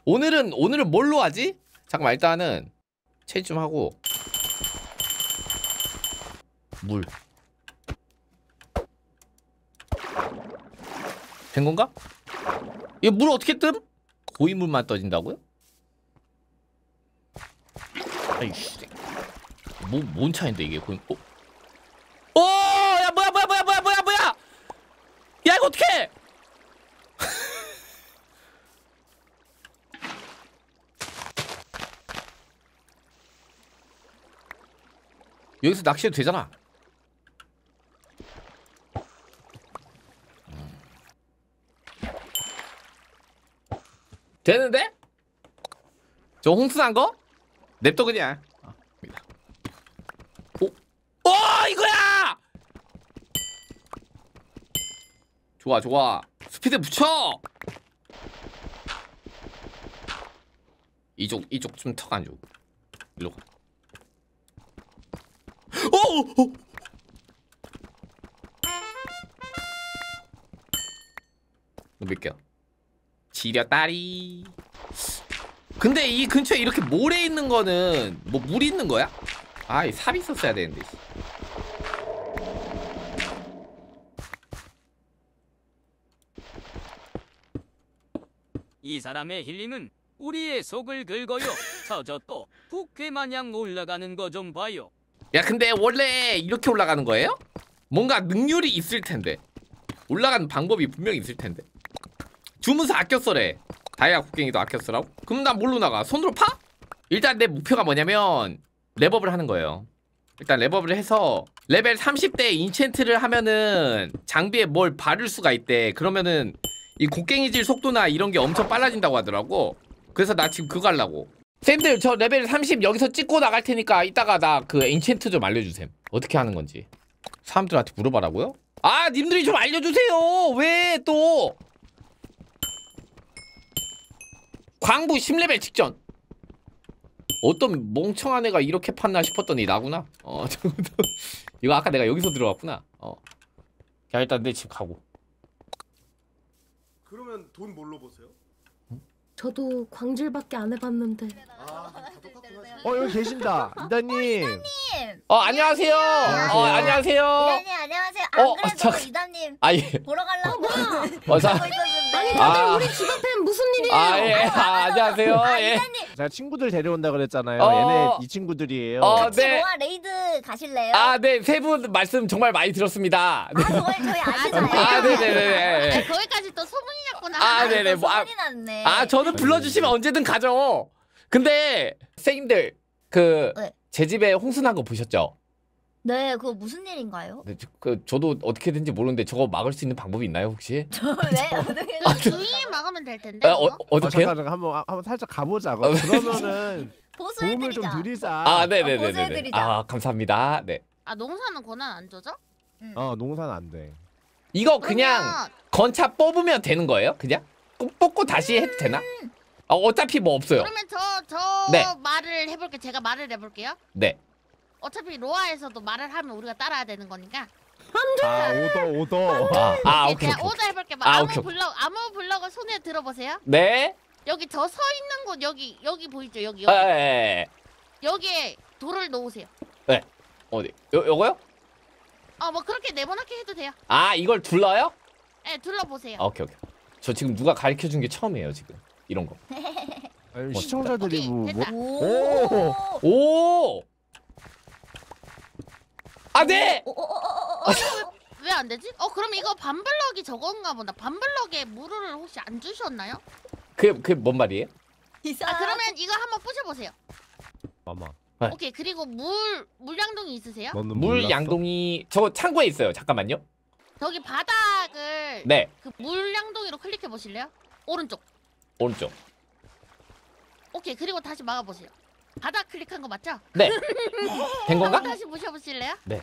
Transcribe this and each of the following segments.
오늘은 뭘로 하지? 잠깐만 일단은 체크 좀 하고 물 된 건가? 이거 물 어떻게 뜸? 고인물만 떠진다고요? 아이씨 뭔 차인데 이게 고인 야 뭐야 야 이거 어떡해 여기서 낚시해도 되잖아. 되는데? 저 홍순한 거? 냅둬 그냥. 오, 이거야! 좋아. 스피드 붙여. 이쪽 좀 턱 안 줘. 일로 가. 오! 몇 개야? 지렸다리. 근데 이 근처에 이렇게 모래 있는 거는 뭐 물 있는 거야? 아, 이 삽 있었어야 되는데. 이 사람의 힐링은 우리의 속을 긁어요. 저또 부캐 마냥 올라가는 거 좀 봐요. 야, 근데 원래 이렇게 올라가는 거예요? 뭔가 능률이 있을 텐데. 올라가는 방법이 분명히 있을 텐데. 주문서 아껴 써래. 다이아 곡괭이도 아껴 쓰라고? 그럼 난 뭘로 나가? 손으로 파? 일단 내 목표가 뭐냐면 랩업을 하는 거예요. 일단 랩업을 해서 레벨 30대 인챈트를 하면은 장비에 뭘 바를 수가 있대. 그러면은 이 곡괭이질 속도나 이런 게 엄청 빨라진다고 하더라고. 그래서 나 지금 그거 하려고. 쌤들 저 레벨 30 여기서 찍고 나갈 테니까 이따가 나 그 인챈트 좀 알려주셈. 어떻게 하는 건지. 사람들한테 물어봐라고요? 아, 님들이 좀 알려주세요. 왜 또 광부 10레벨 직전. 어떤 멍청한 애가 이렇게 팠나 싶었더니 나구나. 이거 아까 내가 여기서 들어왔구나. 야, 일단 내 집 가고. 그러면 돈 뭘로 보세요? 저도 광질밖에 안 해봤는데. 여기 계신다. 이다님. 안녕하세요. 안녕하세요. 이다님 안녕하세요. 안 그래도 이다님 예. 보러 가려고 뭐야? 하고 있었는데. 아니 다들 우리 집 앞에 무슨 일이에요? 예. 안녕하세요. 예. 이다님 제가 친구들 데려온다 그랬잖아요. 어. 얘네 이 친구들이에요. 네. 로아 레이드 가실래요? 네. 세 분 말씀 정말 많이 들었습니다. 저희 아시잖아요. 네네네. 거기까지 또 소문이 났구나. 네네. 소문이 났네. 저는 불러주시면 언제든 가죠. 근데 선생님들 네. 제 집에 홍순한 거 보셨죠? 네, 그거 무슨 일인가요? 네, 저도 어떻게든지 모르는데 저거 막을 수 있는 방법이 있나요 혹시? 왜? 어떻게 주인이 막으면 될 텐데. 어떻게요? 잠깐 한번 살짝 가보자고. 그러면은 도움을 좀 보수해드리자. 드리자. 네네네네. 보수해드리자. 감사합니다. 네. 농사는 권한 안 줘죠? 농사는 안 돼. 이거 그냥 건차 뽑으면 되는 거예요? 그냥? 뽑고 다시 해도 되나? 어차피 뭐 없어요. 그러면 저 네. 말을 해볼게. 제가 말을 해볼게요. 네. 어차피 로아에서도 말을 하면 우리가 따라야 되는 거니까. 오더. 오케이. 제가 오더 해볼게. 아무 블럭을 손에 들어보세요. 네. 여기 저 서 있는 곳 여기 보이죠? 여기. 여기에 돌을 놓으세요. 네. 어디? 요거요? 뭐 그렇게 네모나게 해도 돼요. 이걸 둘러요? 네, 둘러보세요. 오케이. 저 지금 누가 가르쳐 준 게 처음이에요 지금 이런 거. 아니, 시청자들이 오케이, 됐다. 오. 네. 왜 안 되지? 그럼 이거 반블럭이 저건가 보다. 반블럭에 물을 혹시 안 주셨나요? 그게 뭔 말이에요? 그러면 이거 한번 부셔보세요. 마마. 네. 오케이. 그리고 물양동이 있으세요? 너는 물 몰랐어? 양동이 저거 창고에 있어요. 잠깐만요. 저기 바닥을 네. 그 물양동이로 클릭해 보실래요? 오른쪽. 오케이. 그리고 다시 막아보세요. 바닥 클릭한 거 맞죠? 네. 된 건가? 한번 다시 부셔보실래요? 네.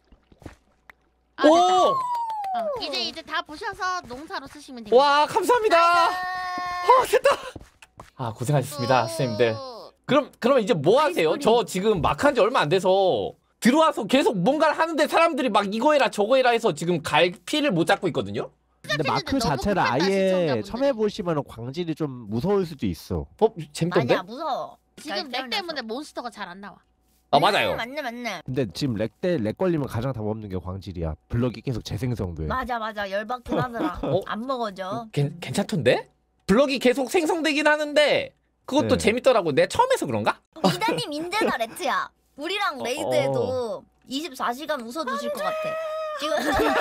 됐다. 이제 다 부셔서 농사로 쓰시면 됩니다. 와, 감사합니다. 됐다. 고생하셨습니다, 선생님들. 그럼 이제 뭐 하세요? 저 지금 막 한 지 얼마 안 돼서 들어와서 계속 뭔가를 하는데 사람들이 막 이거 해라 저거 해라 해서 지금 갈피를 못 잡고 있거든요? 근데 마크 자체를 아예 처음 해보시면 광질이 좀 무서울 수도 있어. 재밌던데? 아니야 무서워. 지금 렉 때문에 몬스터가 잘 안 나와. 아 맞아요. 맞네. 근데 지금 렉 걸리면 가장 답 없는 게 광질이야. 블럭이 계속 재생성돼. 맞아 열받긴 하더라. 안 먹어져. 괜찮던데? 블럭이 계속 생성되긴 하는데 그것도 네. 재밌더라고. 내가 처음 해서 그런가? 이다님 인제나 레트야. 우리랑 레이드에도 24시간 웃어주실 것 같아. 지금.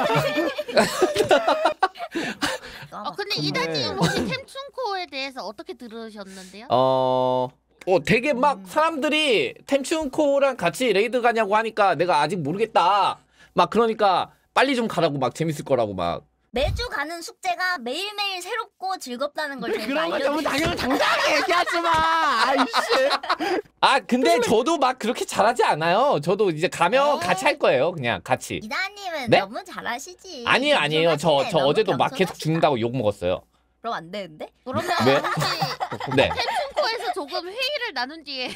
근데 근데- 이다님 혹시 템춘코에 대해서 어떻게 들으셨는데요? 되게 막 사람들이 템춘코랑 같이 레이드 가냐고 하니까 내가 아직 모르겠다. 막 그러니까 빨리 좀 가라고 막 재밌을 거라고 막. 매주 가는 숙제가 매일매일 새롭고 즐겁다는 걸 저희가 그런 거 너무 알려드리고 당당하게 얘기하지 마. 아이씨. 아 근데 저도 막 그렇게 잘하지 않아요. 저도 이제 가면 같이 할 거예요. 그냥 같이. 이다님은 네? 너무 잘하시지. 아니에요. 저 겸손하시네. 어제도 너무 막 계속 겸손하시다. 죽는다고 욕 먹었어요. 그럼 안 되는데? 그러면 네? 혹시 네. 템춘코에서 조금 회의를 나눈 뒤에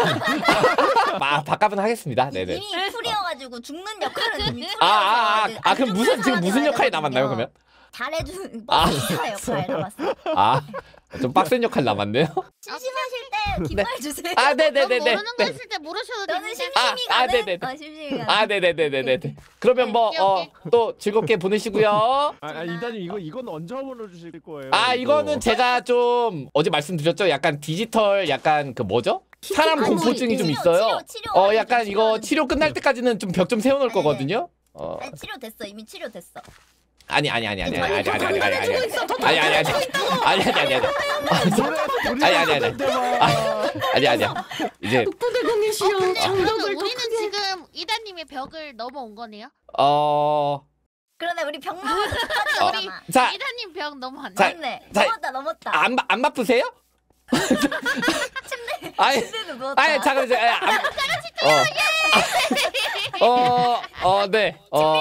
바꿔은 하겠습니다. 네네. 이미 풀이어가지고 죽는 역할은 이미 풀이어서 그럼 지금 무슨 역할이 남았나요, 그러면? 잘해주는 아. 버스사 역할 남았어. 좀 빡센 역할 남았네요. 심심하실 때 깃발 주세요. 아, 넌 네네네네. 모르는 거 있을 때 물으셔도 너는 되는데 심심이 아, 가는? 네네네. 심심이 가는. 아, 네네네네네. 그러면 뭐, 오케이. 또 즐겁게 보내시고요. 이다님 이건 언제 보내주실 거예요? 이거는 제가 좀 어제 말씀드렸죠? 약간 디지털, 약간 그 뭐죠? 사람 아니, 공포증이 좀 치료, 있어요. 치료 약간 이거 치료 끝날 때까지는 좀 벽 좀 세워놓을 네. 거거든요. 아니 치료됐어. 이미 치료됐어. 아니. 아니. 이제 독부대공이시여 근데 그러면 장벽을 더 우리는 크게. 지금 이다님의 벽을 넘어온 거네요? 그런데 우리 병 먹어서 우리 축하드리잖아. 자, 이다님 벽 넘어왔네. 자, 맞네. 자, 넘었다. 안 바쁘세요? 아니, 침대도 누웠다. 아니, 잠깐만, 네,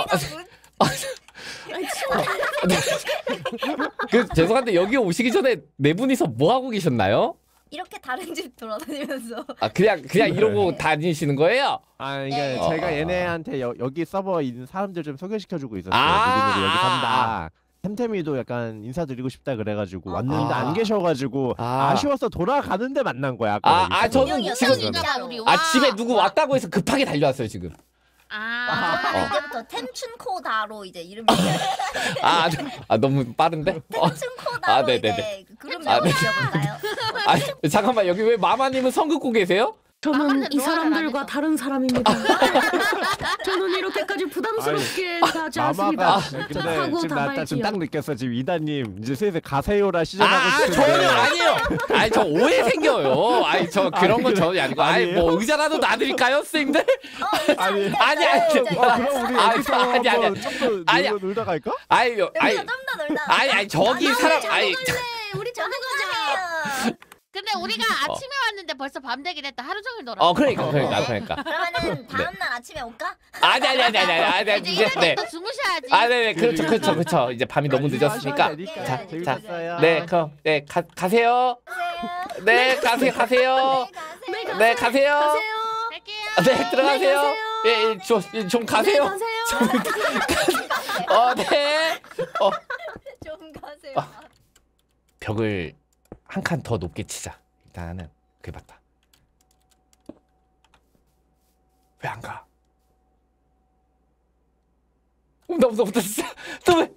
죄송한데 여기 오시기 전에 네 분이서 뭐 하고 계셨나요? 이렇게 다른 집 돌아다니면서 그냥 이러고 다니시는 거예요? 네. 그러니까 제가 얘네한테 여기 서버 있는 사람들 좀 소개시켜주고 있었어요. 아. 누구누구 여기 산다. 템템이도 약간 인사드리고 싶다 그래가지고 왔는데 안 계셔가지고 아쉬워서 돌아가는데 만난 거야. 아까 저는 지금 진짜로. 우리 집에 누구 왔다고 해서 급하게 달려왔어요 지금. 그러면 이제부터 템춘코다로 이제 이름이 너무 빠른데? 템춘코다로 네네네. 이제 그룹 네. 명을 지어볼까요? 잠깐만 여기 왜 마마님은 성 긋고 계세요? 저는 이 로아를 안 사람들과 해서. 다른 사람입니다. 저는 이렇게 부담스럽게 가지 않습니다. 마마가 저 근데 하고 지금 나 지금 딱 다발지요. 느꼈어. 지금 이다님 이제 슬슬 가세요라 시전하고 싶은데. 전혀 아니에요. 저 오해 생겨요. 저 그런 건 전혀 아니고. 아니에요? 뭐 의자라도 놔드릴까요, 선생님들? 아니. 아니. 그럼 우리 여기서 아니. 한번 좀더 아니야. 놀다 갈까? 좀더 놀다. 아니 저기 사람 우리 저도 가자. 근데 우리가 아침에 왔는데 벌써 밤 되긴 했다. 하루 종일 놀았어. 그러니까. 그러면은 다음날 아침에 올까? 아니. 이제 이제 이다님 또 주무셔야지. 네네 그렇죠. 이제 밤이 너무 늦었으니까. 자, 재밌었어요. 네, 그럼 가세요. 네, 가세요. 네, 가세요. 갈게요. 네, 들어가세요. 예, 좀 가세요. 네. 좀 가세요. 벽을 한 칸 더 높게 치자. 일단은 그게 맞다. 왜 안 가? 무섭다 진짜. 또 왜?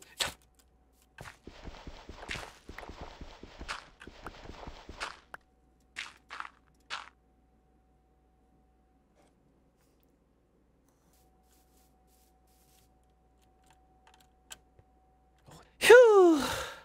휴.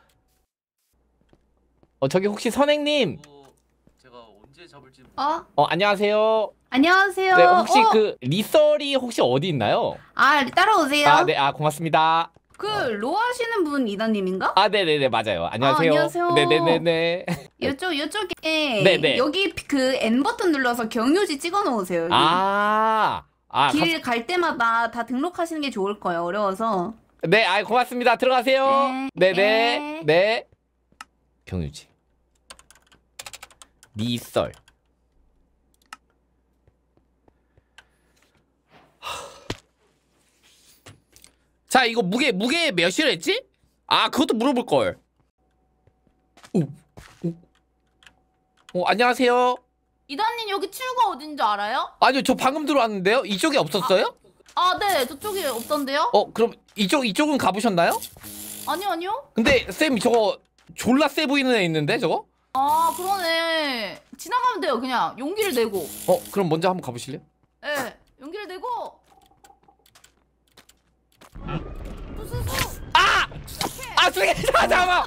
저기 혹시 선행님. 제가 언제 잡을지 안녕하세요. 안녕하세요. 네, 혹시 그 리설이 혹시 어디 있나요? 따라오세요. 네, 고맙습니다. 그 로아 하시는 분 이다님인가? 네네네, 맞아요. 안녕하세요. 안녕하세요. 네네네네. 요쪽에 네네. 여기 그 N 버튼 눌러서 경유지 찍어 놓으세요. 길 갈 때마다 다 등록하시는 게 좋을 거예요. 어려워서. 네, 고맙습니다. 들어가세요. 네네. 네. 경유지. 리설. 자, 이거 무게 몇이라 했지? 아 그것도 물어볼 걸. 안녕하세요. 이단님 여기 출구 어딘지 알아요? 아니요 저 방금 들어왔는데요. 이쪽에 없었어요? 네, 저쪽에 없던데요? 그럼 이쪽은 가보셨나요? 아니요. 근데 쌤 저거 졸라 세 보이는 애 있는데 저거? 그러네. 지나가면 돼요, 그냥. 용기를 내고. 그럼 먼저 한번 가보실래요? 네, 용기를 내고. 쓰레기 잠깐만.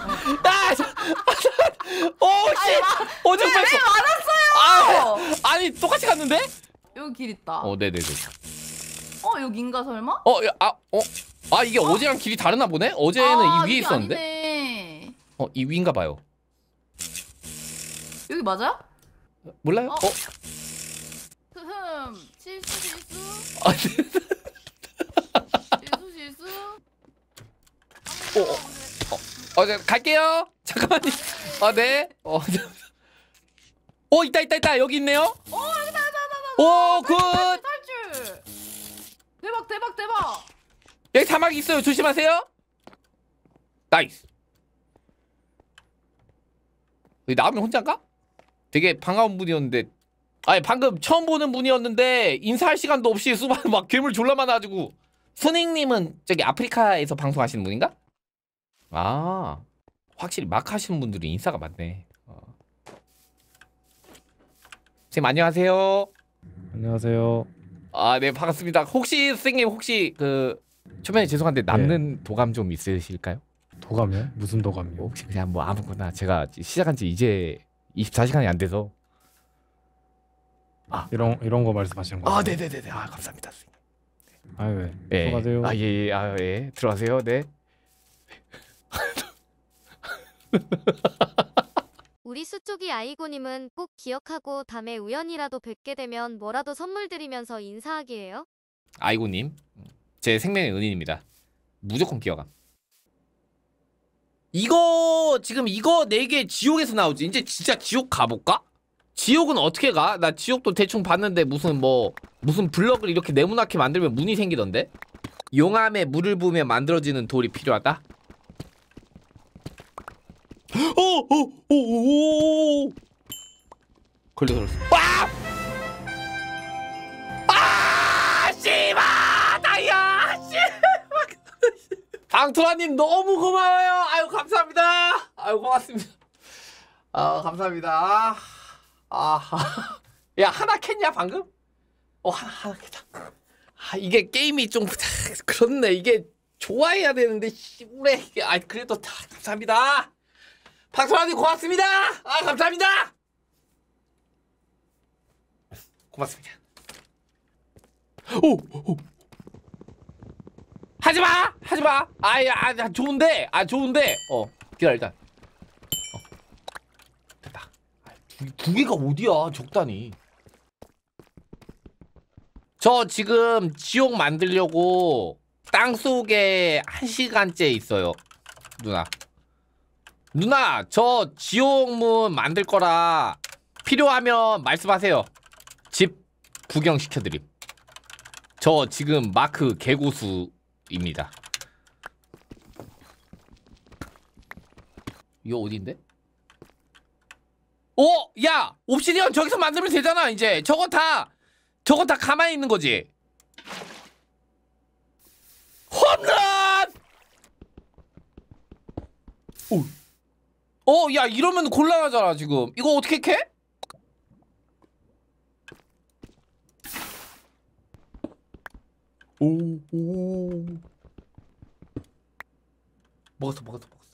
오줌 뺐어. 많았어요! 아니 똑같이 갔는데? 여기 길 있다. 네네네. 여긴가 설마? 이게 어제랑 길이 다르나 보네? 어제는 이 위에 이게 있었는데? 아니네. 이 위인가 봐요. 여기 맞아요? 몰라요? 실수. 실수. 갈게요. 잠깐만요. 네. 있다. 여기 있네요. 여기다. 굿. 탈출. 대박. 여기 사막이 있어요. 조심하세요. 나이스. 여기 나오면 혼자인가? 되게 반가운 분이었는데. 아니 방금 처음 보는 분이었는데 인사할 시간도 없이 수많은 막 괴물 졸라 많아가지고. 순익님은 저기 아프리카에서 방송하시는 분인가? 확실히 막 하시는 분들이 인싸가 많네. 선생님 안녕하세요. 안녕하세요. 네 반갑습니다. 혹시 선생님 초면에 죄송한데 남는 도감 좀 있으실까요? 도감이요? 무슨 도감이요? 혹시 그냥 뭐 아무거나. 제가 시작한 지 이제 24시간이 안 돼서. 이런 거 말씀하시는 거예요? 네네네. 감사합니다. 왜? 예. 들어가세요. 예. 들어가세요. 네. 우리 수쪽이 아이고님은 꼭 기억하고 다음에 우연이라도 뵙게 되면 뭐라도 선물 드리면서 인사하기예요. 아이고님 제 생명의 은인입니다. 무조건 기억함. 지금 이거 4개 지옥에서 나오지. 이제 진짜 지옥 가볼까? 지옥은 어떻게 가? 나 지옥도 대충 봤는데 무슨 블럭을 이렇게 네모나게 만들면 문이 생기던데? 용암에 물을 부으면 만들어지는 돌이 필요하다? 걸려서 씨발 다이아 방토라님 너무 고마워요. 아유 감사합니다. 아유 고맙습니다. 감사합니다. 야 하나 캤냐 방금? 하나 캤다. 이게 게임이 좀 그렇네. 이게 좋아해야 되는데 씨부레. 그래도 다 감사합니다. 방토라님 고맙습니다. 감사합니다. 고맙습니다. 하지마. 좋은데. 기다려 일단. 됐다. 두 개가 어디야? 적다니. 저 지금 지옥 만들려고 땅속에 1시간째 있어요. 누나 저 지옥문 만들 거라 필요하면 말씀하세요. 집 구경시켜드림. 저 지금 마크 개고수입니다. 이거 어딘데? 야! 옵시디언 저기서 만들면 되잖아 이제. 저거 다 가만히 있는 거지. 홈런! 야 이러면 곤란하잖아 지금. 이거 어떻게 캐? 먹었어.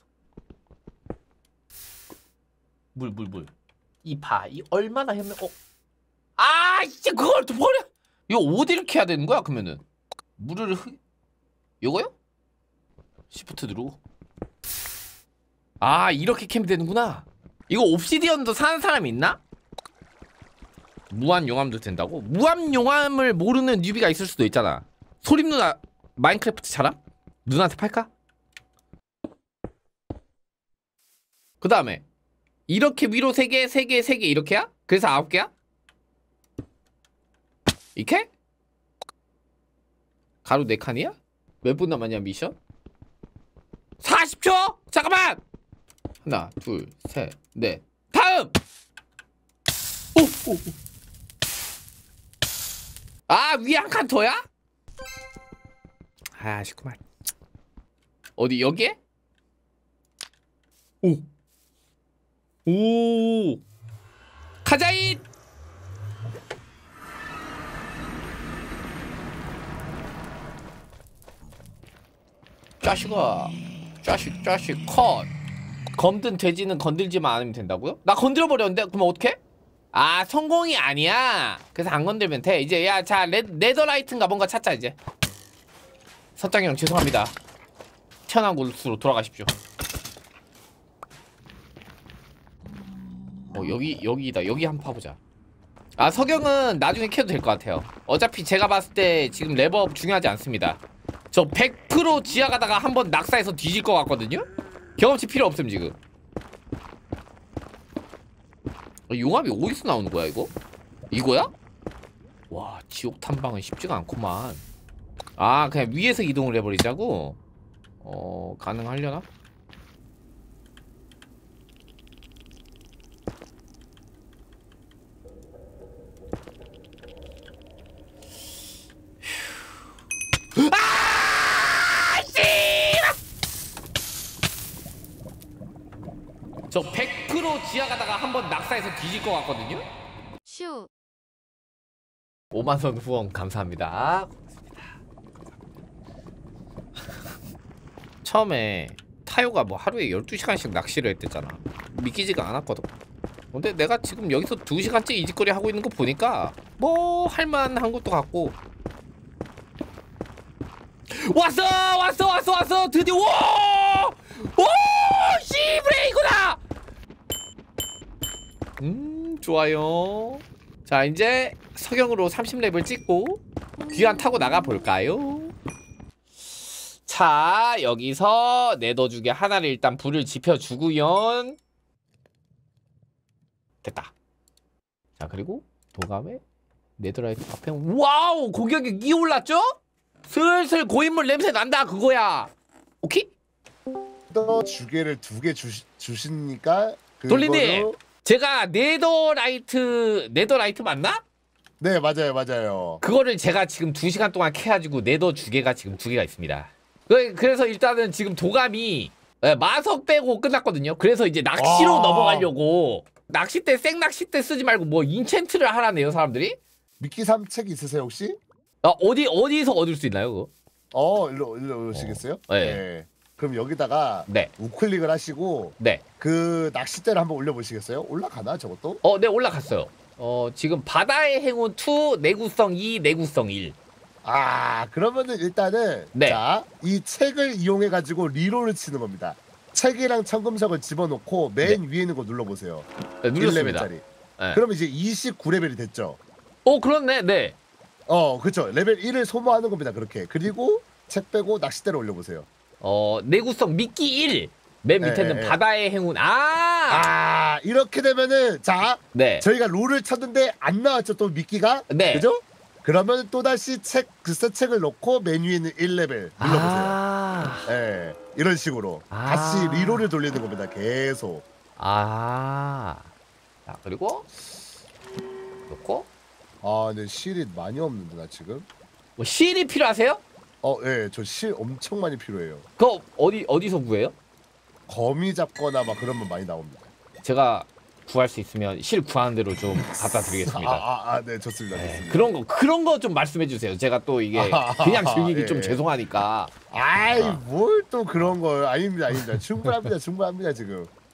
물. 이 얼마나 현명. 이제 그걸 또 버려. 이거 어디를 캐야 되는 거야 그러면은? 물을 요거요? 시프트 누르고. 이렇게 캐면 되는구나. 이거 옵시디언도 사는 사람이 있나? 무한 용암도 된다고? 무한 용암을 모르는 뉴비가 있을 수도 있잖아. 소림 누나 마인크래프트 잘함? 누나한테 팔까? 그 다음에 이렇게 위로 3개, 3개, 3개 이렇게야? 그래서 9개야? 이렇게? 가루 4칸이야? 몇 분 남았냐 미션? 40초? 잠깐만! 하나, 둘, 셋, 넷. 다음! 오! 아, 위에 한 칸 더야? 아, 아쉽구만. 어디, 여기에? 오! 오! 가자잇! 자식아. 자식 컷. 검든 돼지는 건들지만 않으면 된다고요? 나 건드려버렸는데? 그럼 어떡해? 아, 성공이 아니야. 그래서 안 건들면 돼. 이제 야, 자, 네더라이트인가 뭔가 찾자 이제. 서장이 형 죄송합니다. 태어난 곳으로 돌아가십시오. 여기다. 여기 한번 파보자. 아, 석영은 나중에 캐도 될 것 같아요. 어차피 제가 봤을 때 지금 레버업 중요하지 않습니다. 저 100% 지하 가다가 한번 낙사해서 뒤질 것 같거든요? 경험치 필요 없음 지금. 용암이 어디서 나오는 거야 이거? 이거야? 와, 지옥 탐방은 쉽지가 않구만. 아, 그냥 위에서 이동을 해버리자고? 가능하려나? 저 100% 지하 가다가 한번 낙사해서 뒤질 것 같거든요? 슈. 5만원 후원 감사합니다. 처음에 타요가 뭐 하루에 12시간씩 낚시를 했댔잖아. 믿기지가 않았거든. 근데 내가 지금 여기서 2시간째 이 짓거리 하고 있는 거 보니까 뭐 할만한 것도 같고. 왔어 드디어. 오 씨브레이구나. 좋아요. 자, 이제 석영으로 30레벨 찍고 귀환 타고 나가볼까요? 자, 여기서 네더죽에 하나를 일단 불을 지펴주구요. 됐다. 자, 그리고 도감에 네더라이트 앞에. 와우, 고격이 끼올랐죠? 슬슬 고인물 냄새 난다 그거야. 오케이? 또 주개를 2개 주시니까 돌리님, 제가 네더라이트 맞나? 네, 맞아요. 그거를 제가 지금 2시간 동안 캐가지고 네더 주개가 지금 2개가 있습니다. 그래서 일단은 지금 도감이 마석 빼고 끝났거든요. 그래서 이제 낚시로 넘어가려고. 낚싯대 생낚싯대 쓰지 말고 뭐 인챈트를 하라네요 사람들이. 미끼 3책 있으세요 혹시? 어디서 얻을 수 있나요 그거? 일로 오시겠어요? 네. 그럼 여기다가 네. 우클릭을 하시고 네. 그 낚싯대를 한번 올려보시겠어요? 올라가나 저것도? 네, 올라갔어요. 지금 바다의 행운 2, 내구성 2, 내구성 1. 아, 그러면은 일단은 네. 자, 이 책을 이용해 가지고 리롤을 치는 겁니다. 책이랑 청금석을 집어넣고 맨 위에 있는 거 눌러보세요. 네, 눌렀습니다. 1레벨짜리. 네. 그러면 이제 29레벨이 됐죠. 그렇네. 네. 그렇죠. 레벨 1을 소모하는 겁니다. 그렇게. 그리고 책 빼고 낚싯대를 올려보세요. 내구성 미끼 1. 맨 밑에는 바다의 행운. 이렇게 되면은 자, 네. 저희가 롤을 쳤는데 안 나왔죠 또 미끼가. 네. 그죠? 그러면 또 다시 글쎄 책을 넣고 메뉴에 있는 1레벨 눌러보세요. 네, 이런 식으로 다시 리롤을 돌리는 겁니다. 계속. 자, 그리고 넣고. 근데 실이 많이 없는데 나 지금. 뭐 실이 필요하세요? 네, 저 실 엄청 많이 필요해요. 그거 어디서 구해요? 거미 잡거나 막 그러면 많이 나옵니다. 제가 구할 수 있으면 실 구하는 대로 좀 갖다 드리겠습니다. 네, 좋습니다. 네, 그런 거 좀 말씀해 주세요. 제가 또 이게 그냥 즐기기 좀 죄송하니까. 뭘 또 그런 걸. 아닙니다. 충분합니다 지금.